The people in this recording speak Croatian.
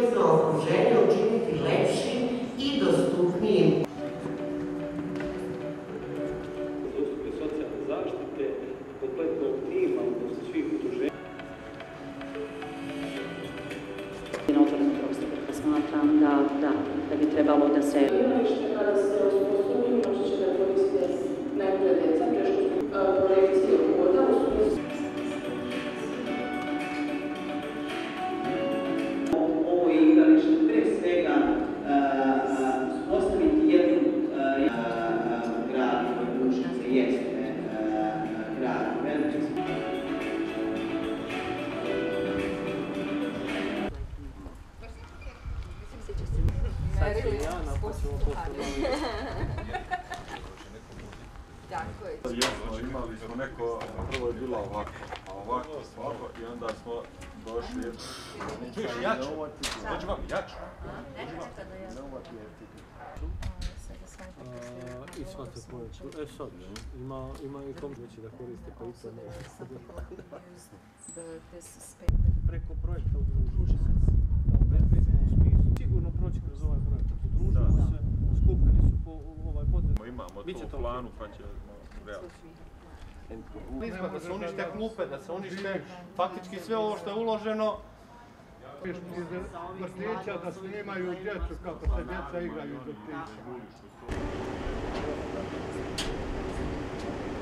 životno okruženje učiniti lepšim i dostupnijim. Dostupne socijalne zaštite, kompletnog tima, odnosno svih udruženja. Smatram da bi trebalo da se... Kada se osposobi, moći će da koriste najbolje deca, preškolske projekcije koda u smislu. Ovo je igralište pre svega postaviti jednu grad koji Ušice jeste grad veliki. Imali smo neko, prvo je bila ovako, a ovako i onda smo došli... Čuješ, jače? Dođi vam, jače. I shvate koje. Sad, ima i kompetenci da koriste pa i to ne. Preko projekta udružimo se. U smislu. Sigurno proći kroz ovaj projekt. Udružimo se, skupili su po ovaj potrebno. Imamo to u planu pa će realizati. Da se unište klupe, da se unište faktički sve ovo što je uloženo. Iz vrtića da snimaju djecu kako se djeca igraju iz vrtića.